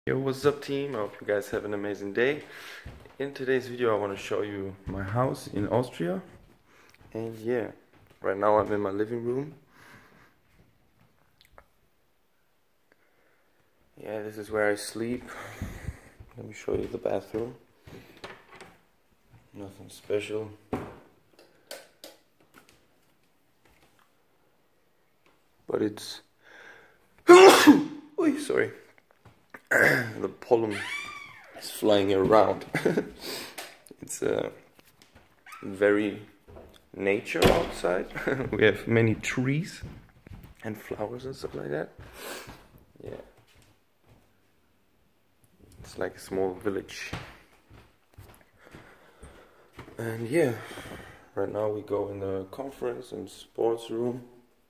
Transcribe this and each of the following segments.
Yo, what's up team? I hope you guys have an amazing day. In today's video I want to show you my house in Austria. And yeah, right now I'm in my living room. Yeah, this is where I sleep. Let me show you the bathroom. Nothing special. But it's... Oy, sorry. The pollen is flying around. It's very nature outside. We have many trees and flowers and stuff like that. Yeah, it's like a small village. And yeah, right now we go in the conference and sports room.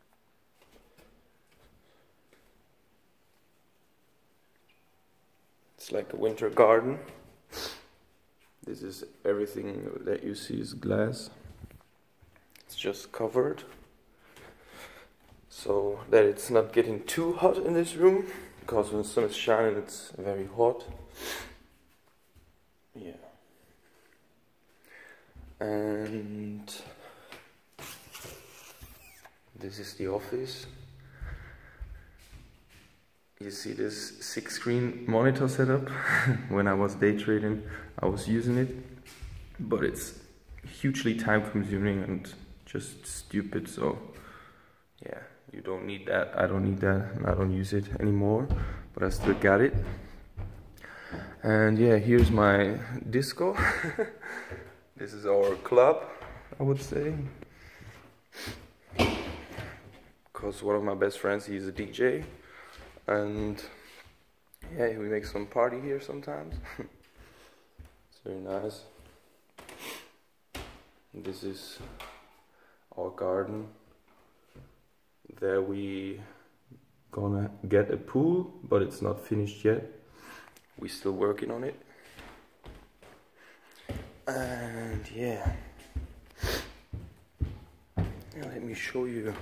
It's like a winter garden. This is everything that you see is glass. It's just covered so that it's not getting too hot in this room, because when the sun is shining it's very hot. Yeah. And this is the office. You see this 6-screen monitor setup. When I was day trading, I was using it, but it's hugely time consuming and just stupid. So yeah, you don't need that. I don't need that, and I don't use it anymore, but I still got it. And yeah, here's my disco. This is our club, I would say, because one of my best friends, he's a DJ. And yeah, we make some party here sometimes. It's very nice. This is our garden. There we gonna get a pool, but it's not finished yet. We're still working on it. And yeah, let me show you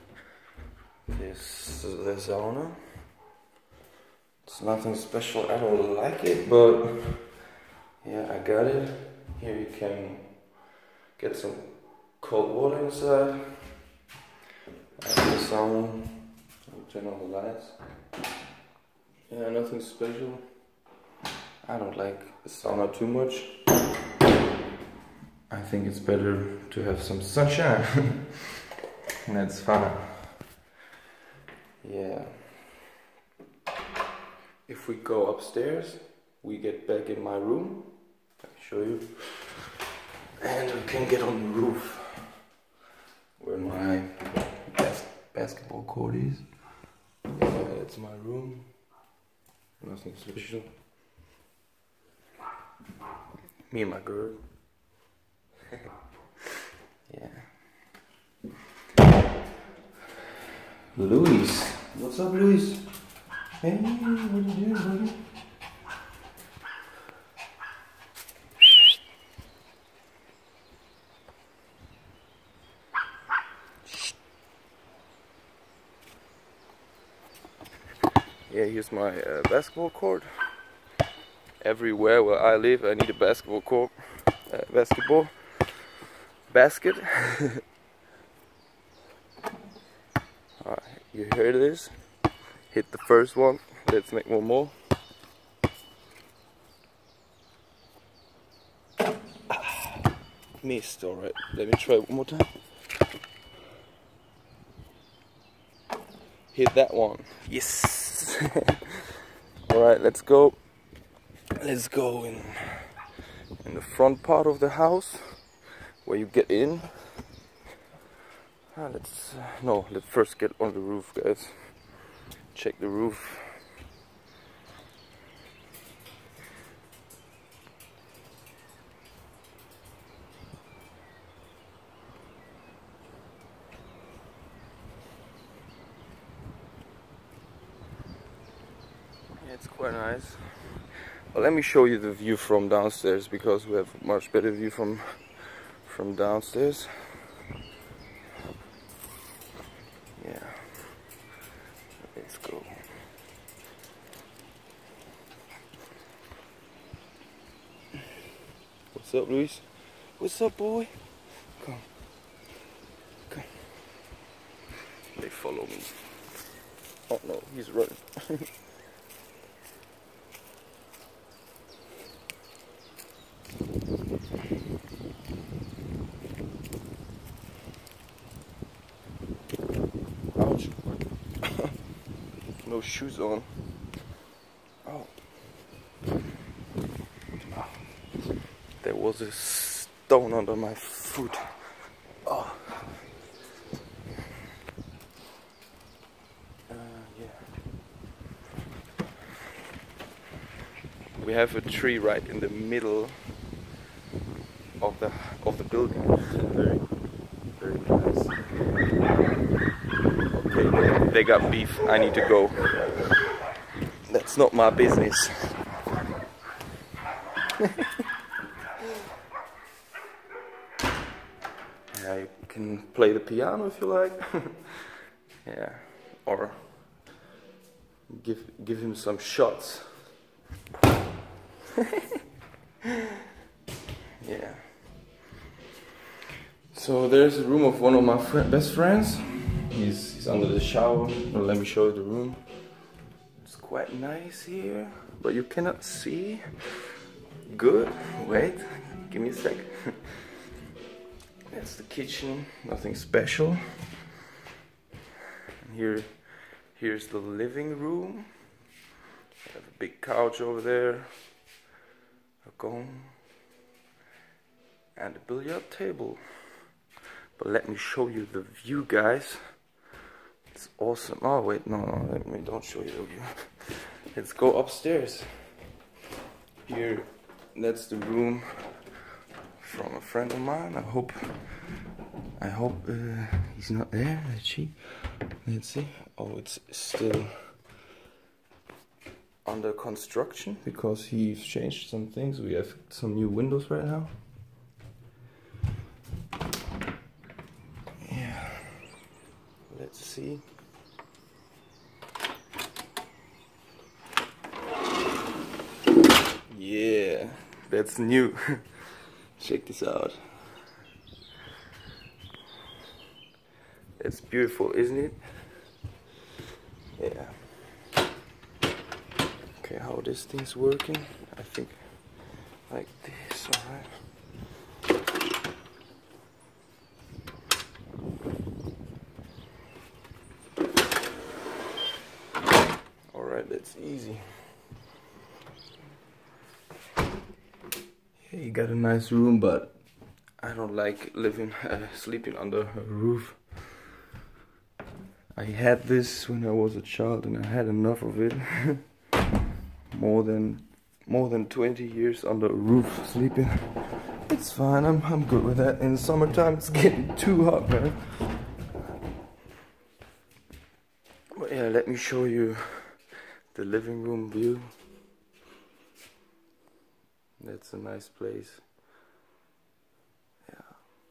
this the sauna. It's nothing special, I don't like it, but yeah, I got it. Here you can get some cold water inside. I have the sauna. I'll turn on the lights. Yeah, nothing special. I don't like the sauna too much. I think it's better to have some sunshine. And that's fun. Yeah. If we go upstairs, we get back in my room. Let me show you. And we can get on the roof, where my basketball court is. Yeah, that's my room. Nothing special. Me and my girl. Yeah. Luis. What's up, Luis? Hey, what are you doing, buddy? Yeah, here's my basketball court. Everywhere where I live, I need a basketball court, basketball basket. Alright, you hear this? Hit the first one. Let's make one more. Missed. Alright, let me try one more time. Hit that one. Yes. Alright, let's go. Let's go in the front part of the house where you get in. Let's first get on the roof, guys. Check the roof. Yeah, it's quite nice. Well, let me show you the view from downstairs, because we have a much better view from downstairs. Yeah. Let's go. What's up, Luis? What's up, boy? Come. Come. They follow me. Oh no, he's running. Ouch. No shoes on. Oh. Oh. There was a stone under my foot. Oh. Yeah. We have a tree right in the middle of the building. Very nice. Okay, they got beef. I need to go. That's not my business. Yeah, you can play the piano if you like. Yeah, or give him some shots. Yeah. So there's a room of one of my best friends. He's under the shower. Well, let me show you the room. It's quite nice here, but you cannot see. Good. Wait, give me a sec. That's the kitchen. Nothing special. And here's the living room. I have a big couch over there. A gong. And a billiard table. But let me show you the view, guys. It's awesome. Oh wait, no, let me don't show you the view. Let's go upstairs. Here, that's the room from a friend of mine. I hope he's not there. Let's see. Oh, it's still under construction because he's changed some things. We have some new windows right now. Let's see. Yeah, that's new. Check this out. It's beautiful, isn't it? Yeah. Okay, how this thing's working? I think like this, alright. That's easy. Yeah, you got a nice room, but I don't like sleeping under a roof. I had this when I was a child, and I had enough of it. more than 20 years under a roof sleeping. It's fine. I'm good with that. In the summertime, it's getting too hot, man. But yeah, let me show you the living room view. That's a nice place. Yeah.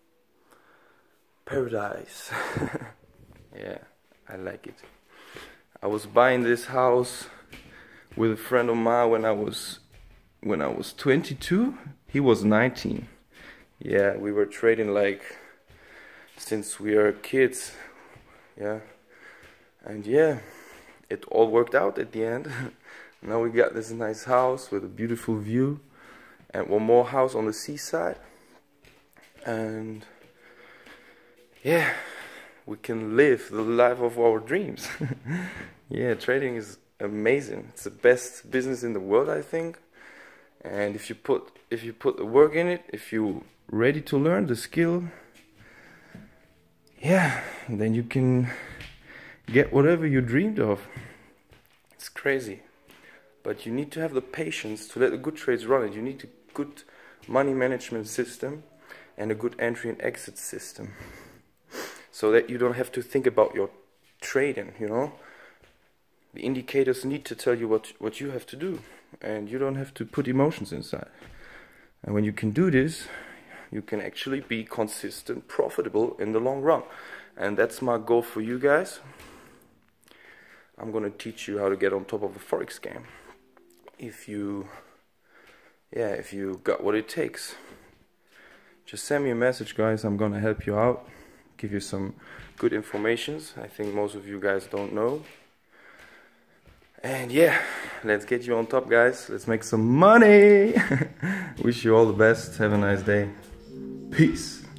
Paradise. Yeah, I like it. I was buying this house with a friend of mine when I was 22. He was 19. Yeah, we were trading like since we are kids. Yeah. And yeah, it all worked out at the end. Now we got this nice house with a beautiful view and one more house on the seaside. And yeah, we can live the life of our dreams. Yeah, trading is amazing. It's the best business in the world, I think. And if you put the work in it, if you're ready to learn the skill, yeah, then you can get whatever you dreamed of. It's crazy, but you need to have the patience to let the good trades run it. You need a good money management system and a good entry and exit system, so that you don't have to think about your trading, you know. The indicators need to tell you what you have to do, and you don't have to put emotions inside. And when you can do this, you can actually be consistent, profitable in the long run. And that's my goal for you guys. I'm gonna teach you how to get on top of a Forex game. If you got what it takes. just send me a message, guys. I'm gonna help you out, give you some good informations I think most of you guys don't know. And yeah, let's get you on top, guys. Let's make some money. Wish you all the best. Have a nice day. Peace.